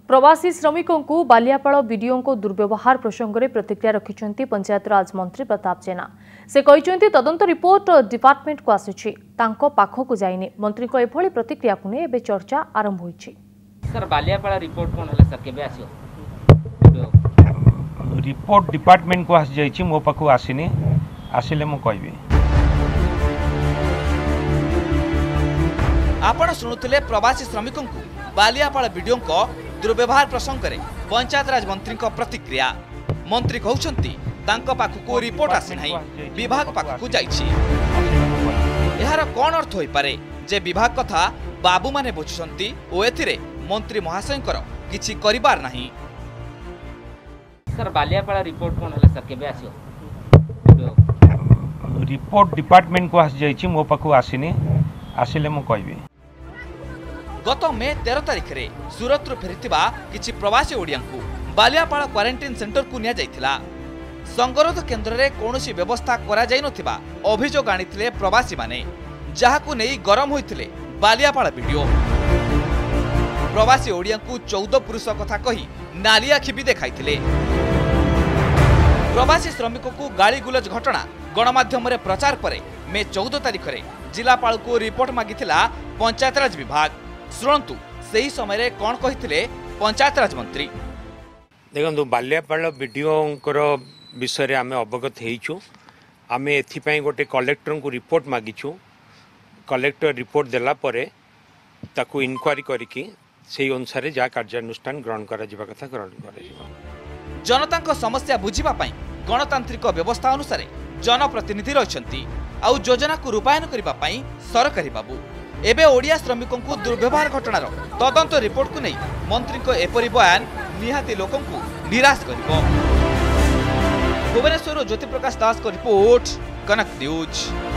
प्रवासी श्रमिकों को बालियापाड़ बीडीओ को दुर्व्यवहार प्रसंग में प्रतिक्रिया रखिंट पंचायतराज मंत्री प्रताप जेना। से कहते तदंत रिपोर्ट डिपार्टमेंट को आसी पाखक जाइनि। मंत्री एभली प्रतिक्रिया को नहीं एवं चर्चा आरंभ होइछि। सर बालियापाड़ रिपोर्ट कौन है सर केबे आसियो? रिपोर्ट डिपार्टमेंट को आसी जाइछि, मो पाखु आसीनी, आसिले मु कहबी। आपण शुणुले प्रवासी श्रमिकों को बालियापाड़ बीडीओ को दुर्व्यवहार प्रसंग में पंचायतराज मंत्री प्रतिक्रिया। मंत्री कहउछंती तांको पाखकु रिपोर्ट आसी नाही, विभाग पाखकु जाइछि। एहार कोन अर्थ होई पारे जे विभाग कथा बाबू माने बुझुछंती ओ एथिरे मंत्री महाशयकर किछि करिबार नाही। सर बालियापाड़ रिपोर्ट कोन है सर केबे आसियो? रिपोर्ट डिपार्टमेंट को आसी जाइछि, मो पाखु आसीनी, आसिले मु कहबी। गत मे 13 तारिख रे सूरत फेरीथिबा किछि प्रवासी ओडिया को बालियापाड़ क्वारंटाइन सेंटर को निया जाइथिला। संगरोध केंद्र रे कोनोसी व्यवस्था करा जाय नथिबा अभियोग आनिथिले प्रवासी माने, जाहाकु नेई गरम होइथिले बालियापाड़ वीडियो। प्रवासी ओडिया को 14 पुरुष कथा कही नाली आखि भी देखाइथिले। प्रवासी श्रमिकों को गाली गुलज घटना गणमाध्यम रे प्रचार परे मे 14 तारिख रे जिलापाल को रिपोर्ट मागिथिला पंचायतराज विभाग। शुणु सही समय कौन कही पंचायतराज मंत्री। देखो बालियापाड़ वीडियो विषय आम अवगत होइछु। आम एथिपाई गोटे कलेक्टर को रिपोर्ट मागिछु। कलेक्टर रिपोर्ट देला परे ताकू इनक्वारी करिकी सेही अनुसार जहाँ कार्यानुष्ठान ग्रहण करा जिबा कथा ग्रहण करा। जनता समस्या बुझिबा पई गणतांत्रिक व्यवस्था अनुसार जनप्रतिनिधि रहिछंती आउ योजना को रूपायन करिबा पई सरकारी बाबू। एबे ओडिया श्रमिकों को दुर्व्यवहार घटनार तदंत रिपोर्ट को नहीं मंत्री को एपरी बयान निहाती लोकों को निराश करिबो। भुवनेश्वर ज्योति प्रकाश दास को रिपोर्ट, कनक न्यूज।